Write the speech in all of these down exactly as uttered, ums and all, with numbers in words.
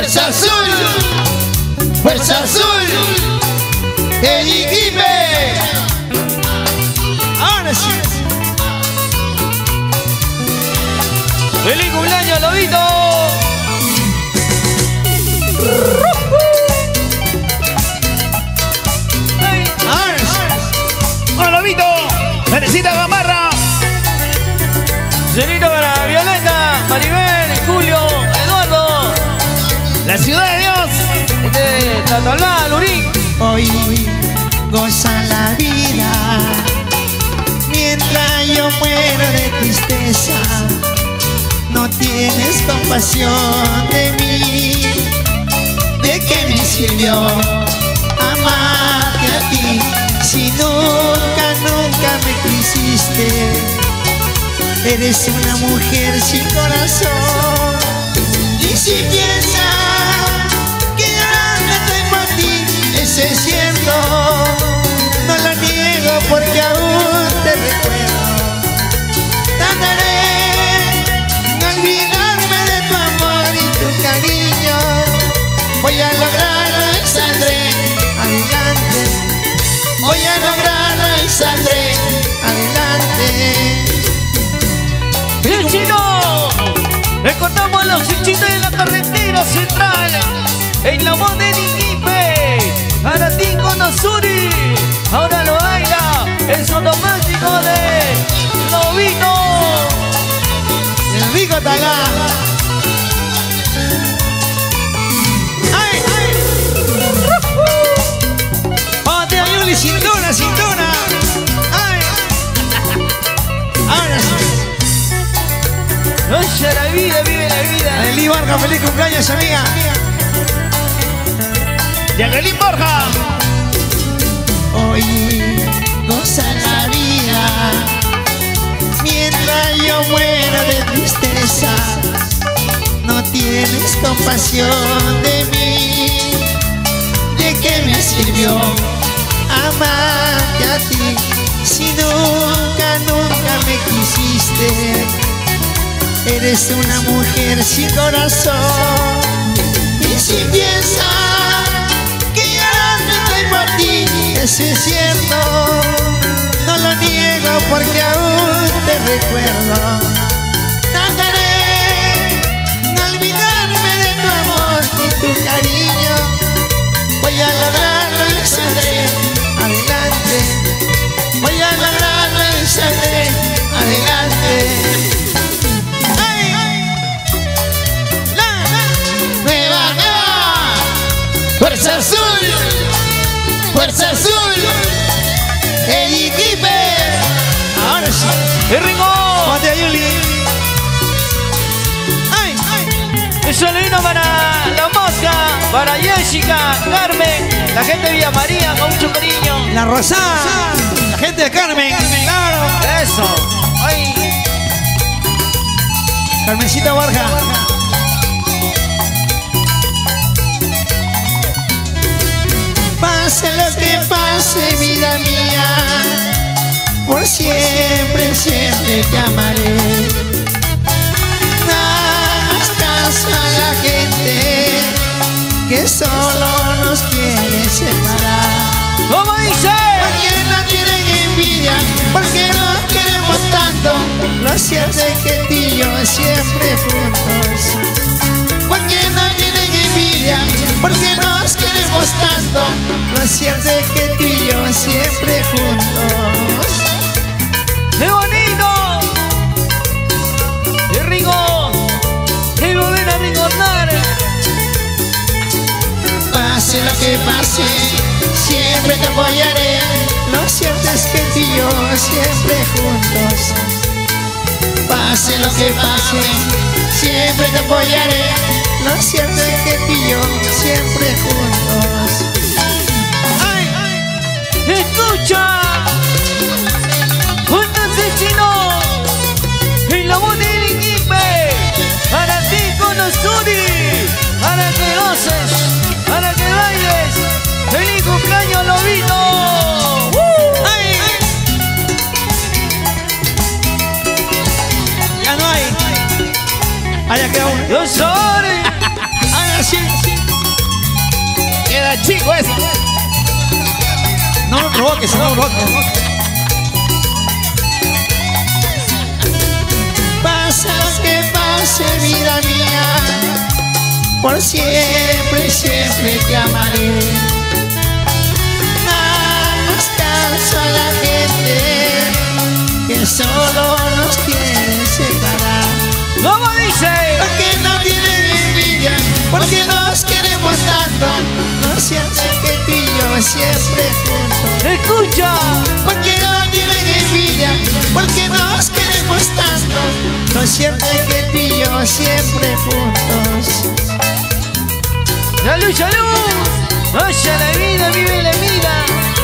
Fuerza Azul, Fuerza Azul, el Iquipe. Ahora sí. ¡Feliz cumpleaños, Lobito! Ahora sí. ¡Hola, Lobito! ¡Felicita Gamarra! Celito para Violeta, Maribel, Julio, Eduardo. La ciudad de Dios. De Tatalá, Lurín. Hoy goza la vida mientras yo muero de tristeza. No tienes compasión de mí. ¿De qué me sirvió amarte a ti si nunca, nunca me quisiste? Eres una mujer sin corazón. Y si piensas que ahora estoy por ti, ese es cierto, no lo niego porque aún te recuerdo. Trataré de olvidarme de tu amor y tu cariño. Voy a lograrlo y saldré adelante. Voy a lograrlo y saldré adelante. ¡El chino! Recordamos a los hinchitos de la carretera central en la voz de Iquipe. Para ti con Azuri. Ahora lo baila el automático de Lobito. El rico Talá. ¡Ay, ay! ¡Pate a Yuli! ¡Cintura, cintura! ¡Ay! Ahora sí. Oye, la vida, vive la vida. Eli Borja, feliz cumpleaños, amiga. Jacqueline Borja. Hoy goza la vida mientras yo muero de tristeza. No tienes compasión de mí. ¿De qué me sirvió amarte a ti si nunca, nunca me quisiste? Eres una mujer sin corazón. Y si piensas que ya no estoy por ti, eso es cierto, no lo niego porque aún te recuerdo. Trataré de olvidarme de tu amor y tu cariño. Voy a lograrlo y saldré adelante. Voy a lograrlo y saldré adelante. Fuerza Azul, Fuerza Azul, el Iquipe. Ahora sí. ¡El Ringo! ¡Pate a Yuli! ¡Ay! Eso le vino para la mosca, para Jessica, Carmen, la gente de Villa María con mucho cariño. La Rosada, la gente de Carmen, claro. Eso. Ay. Carmencita Borja. Pase lo que pase, vida mía, por siempre, siempre te amaré. Haz caso a la gente que solo nos quiere separar. ¿Cómo dice? Porque no tienen envidia, porque nos queremos tanto. Lo cierto es que tú y yo siempre juntos. Porque no tienen envidia, porque nos queremos tanto. Lo cierto es que tú y yo siempre juntos. ¡Qué bonito! ¡Qué rico! ¡Qué volver a recordar! Pase lo que pase, siempre te apoyaré. Lo cierto es que tú y yo siempre juntos. Pase lo que pase, siempre te apoyaré. Lo cierto es que tú y yo siempre juntos. ¡Escucha! ¡Juntos el chino! ¡Y la voz del Iquipe! ¡Para ti con Azuri! ¡Para que goces! ¡Para que bailes! ¡Feliz cumpleaños, Lobito! ¡Uh! ¡Ay! Ya no hay. Allá queda uno. ¡Los sabores! Ahora sí. rico eso. No me provoques, no me provoques. Pasa lo que pase, vida mía, por siempre, siempre te amaré. Hagamos caso a la gente que solo nos quiere separar. ¿Cómo dice? Porque no tienen envidia, porque nos queremos tanto. No siente que tú y yo siempre juntos. Escucha. Porque no tienen envidia, porque nos queremos tanto. No siente que tú y yo siempre juntos. ¡Salud, salud! ¡Oye la vida, vive la vida!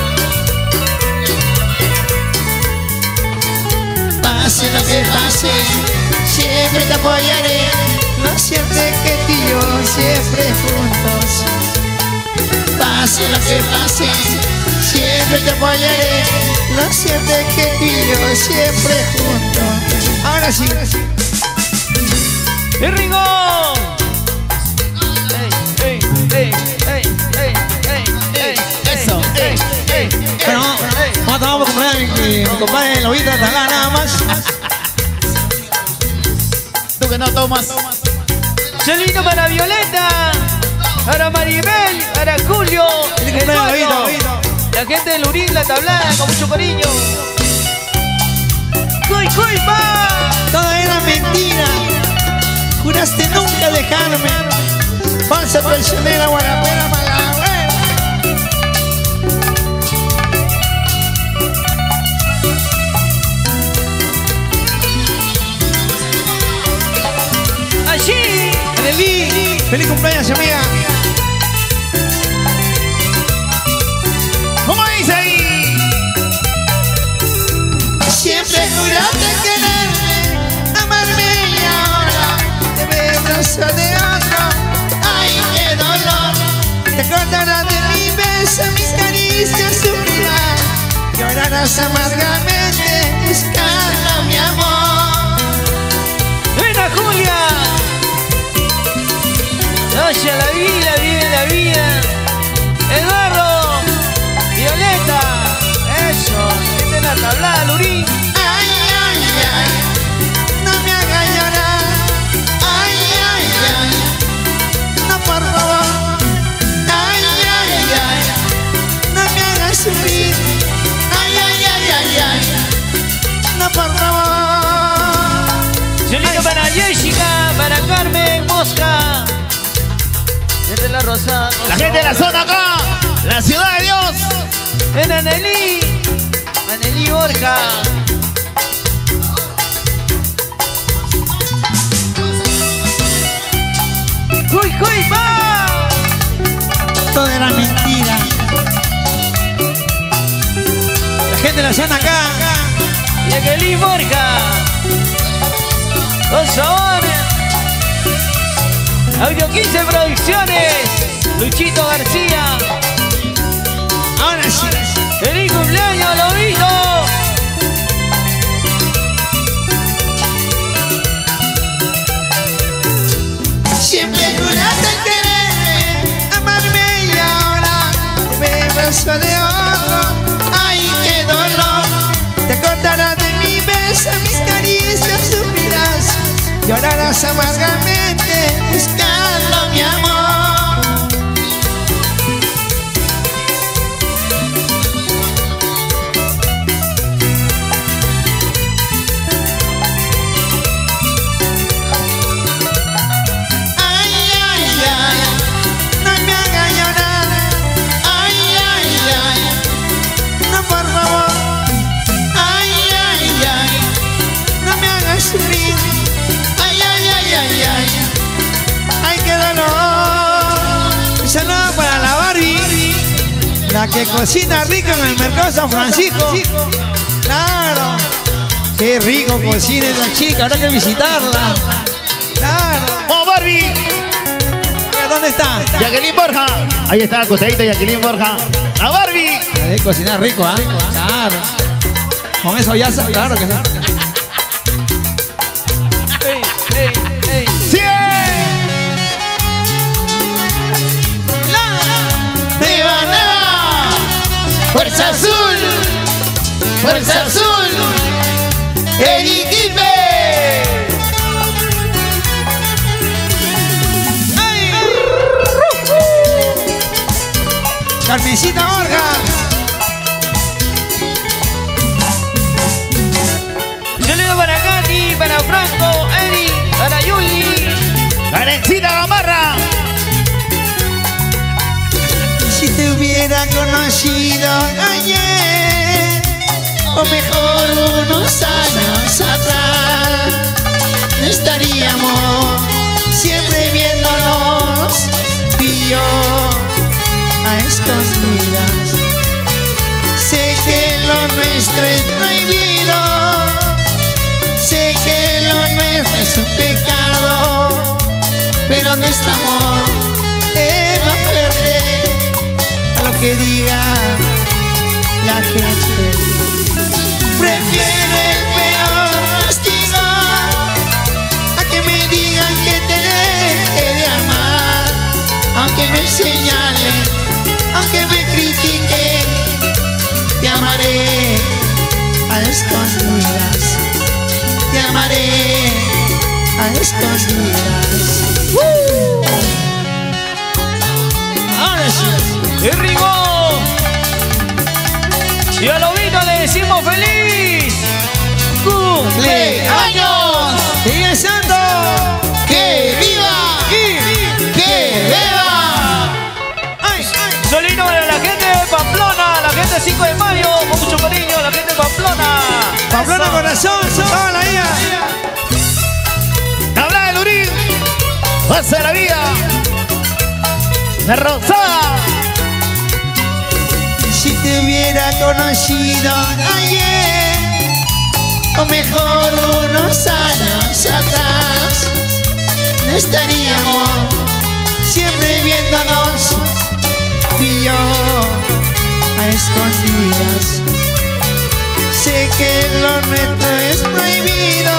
Pase lo que pase, siempre te apoyaré. No siente que tú y yo siempre juntos. Pase lo que pase, siempre te apoyaré. No siente que tú y yo siempre juntos. Ahora sí. ¡El Rigo! ¡Ey, ey, ey, ey, ey, ey! Eso, ey, ey! Bueno, vamos a tomar por comer a mi compadre Lobita Talá nada más. Tú que no tomas. Celino para Violeta, para Maribel, para Julio, Eduardo, la gente de Lurín, la tablada, con mucho cariño. ¡Cuy, cuy, va! Todo era mentira. Juraste nunca dejarme. Falsa traicionera, guarapera, malagüera. ¡Allí! Arely, feliz cumpleaños, amiga. ¿Cómo dice ahí? Siempre juraste quererme, amarme y ahora te veo brazo de otro. Ay, qué dolor. Te acordarás de mi beso, mis caricias sufrirás. Llorarás amargamente buscando mi amor. ¡Venga, Julia! ¡Oye la vida, vive la vida! ¡Eduardo! ¡Violeta! ¡Eso! ¡Esta es la tablada, Lurín! Ay, ay, ay, no me hagas llorar. Ay, ay, ay, no, por favor. Ay, ay, ay, no me hagas sufrir. Ay, ay, ay, ay, ay, no, por favor. Celino para Jessica, para Carmen Mosca. Desde la Rosa. La gente de la zona acá. La ciudad de Dios. En Anelí. Anelí Borja. ¡Cuy, cuy, va! Todo era mentira. La gente de la zona acá. Y Anelí Borja. Los sabores. Audio quince Producciones. Luchito García. Ahora sí. ¡Feliz cumpleaños, Lobito! Siempre juraste quererme, amarme y ahora te veo brazo de otro. Ay, qué dolor. Te acordarás de mi beso, mis caricias sufrirás. Llorarás amargamente buscando mi amor. Ay, ay, ay, no me hagas llorar. Ay, ay, ay, no, por favor. Ay, ay, ay, no me hagas sufrir. Ay, ay, ay, ay, ay, ay, qué dolor. Un saludo para la Barbie, la que cocina rico en el mercado San Francisco. Claro, qué rico cocina esa chica, habrá que visitarla. Claro. ¡Oh, Barbie! ¿Dónde está? Jacqueline Borja. Ahí está, acostadita Jacqueline Borja. ¡La Barbie! Debe cocinar rico, ¿ah? Claro. Con eso ya sabes, claro que sí. ¡Ey, ey, ey! ¡Cien! Me va Fuerza Azul, Fuerza Azul, el Iquipe. Carmencita Orga. Saludos para Katy, para Franco, Eri, para Yuli. Karencita Gamarra. Si te hubiera conocido ayer, o mejor unos años atrás, no estaríamos siempre viéndonos tú y yo a escondidas. Sé que lo nuestro es prohibido, sé que lo nuestro es un pecado, pero nuestro amor es más fuerte a lo que diga la gente. Prefiero el peor castigo a que me digan que te deje de amar, aunque me señalen, aunque me critiquen, te amaré a escondidas, te amaré a escondidas. ¡Uh! Ahora sí. ¡Y Rigo! Y a Lobito le decimos feliz ¡cumpleaños! ¡Sigue siendo! ¡Que viva! y ¡Que viva! ¡ay! Solino para la gente de Pamplona, la gente de cinco de mayo, con mucho cariño, la gente de Pamplona. Pamplona Eso. corazón, toda la vida. Habla de Lurín. Pasa la vida. De Rosada. Si te hubiera conocido ayer, o mejor unos años atrás, no estaríamos siempre viéndonos tú y yo a escondidas. Sé que lo nuestro es prohibido,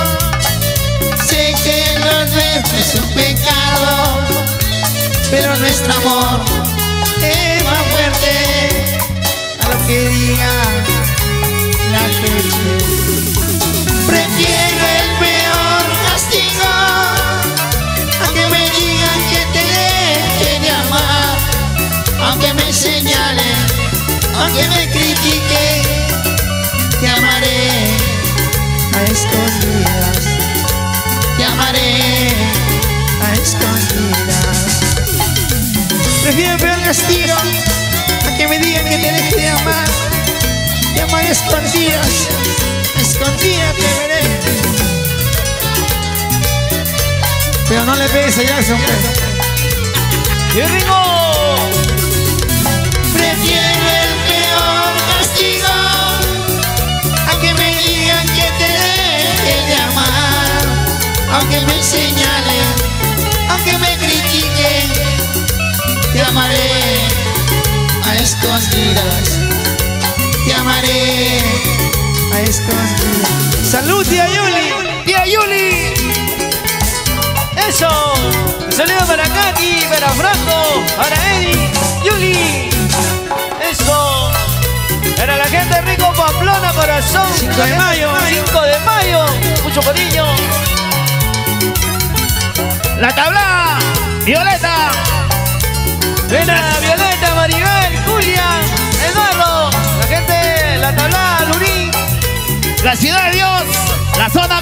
sé que lo nuestro es un pecado, pero nuestro amor es más fuerte a lo que diga la gente. Prefiero el peor castigo a que me digan que te deje de amar, aunque me señalen, aunque me critiquen, te amaré a escondidas, te amaré a escondidas. Prefiero el peor castigo a que me digan que te deje de amar, te amaré a escondidas, a escondidas te veré. Pero no le pegues a Jackson, ¡Y Rigo! prefiero el peor castigo a que me digan que te deje de amar, aunque me señalen, aunque me critiquen, te amaré a escondidas, te amaré a escondidas. ¡Salud, tía Yuli! Tía Yuli. ¡Eso! Saludos para Katy, para Franco, para Eddie, Yuli. ¡Eso! Para la gente de Rico Pamplona, corazón. cinco de mayo. cinco de mayo. Mucho cariño. La tabla. Violeta. Vena, Violeta, Maribel, Julia, Eduardo. La gente de la tabla, Lurín. La ciudad de Dios. La zona